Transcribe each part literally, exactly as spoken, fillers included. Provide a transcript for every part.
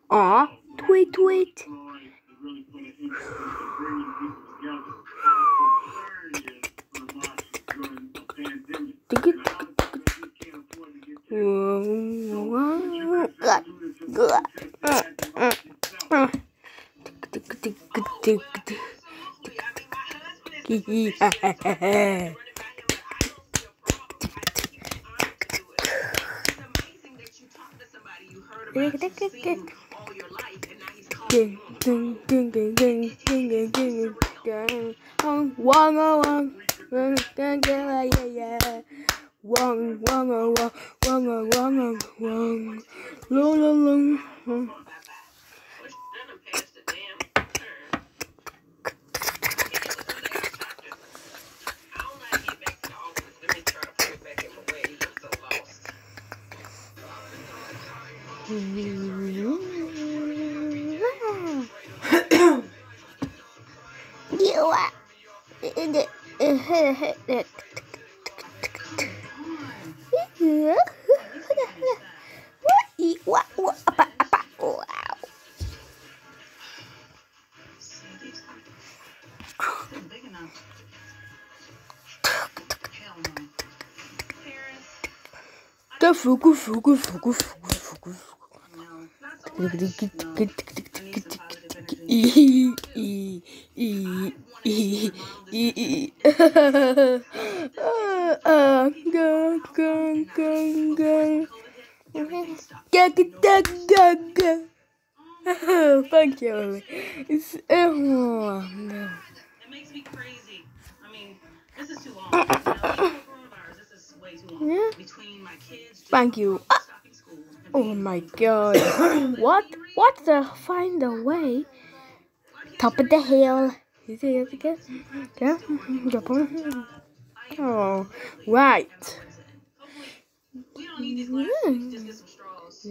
Aw, tweet tweet. Ding ding ding ding ding ding ding ding ding. Wong wong wong wong yeah yeah. Wong wong wong wong wong wong. Long long long. You are the what what apa apa wow. The fugu fugu fugu fugu fugu. E e e e e. Ah, go go go go. Ga ga ga ga. Thank you. It's oh no. It makes me crazy. I mean, this is too long. You know, coronavirus, this is way too long. Yeah. Between my kids, Thank you. stopping school. Oh my god. What? What the? Find a way. Top of the hill. You see it again? Yeah. Oh, right. We don't need these glasses. Just get some straws.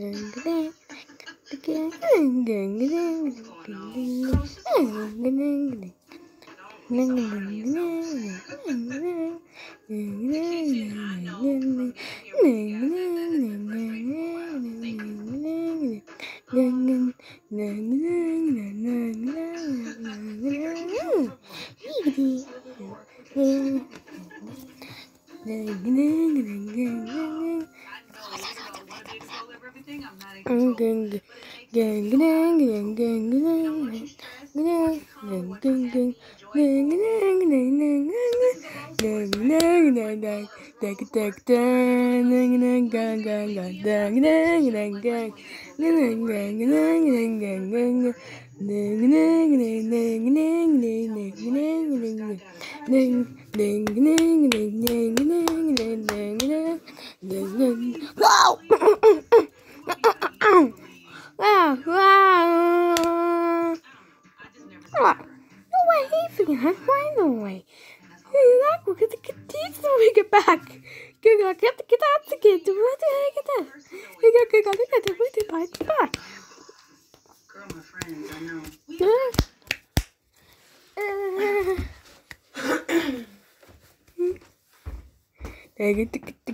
Wow! Wow! Wow! No way, he can find a way. Look at the kids so we get back. Get get get get out to get the what get that. You got get get get the what bite back. Girl, my friends, I know. Uh, uh,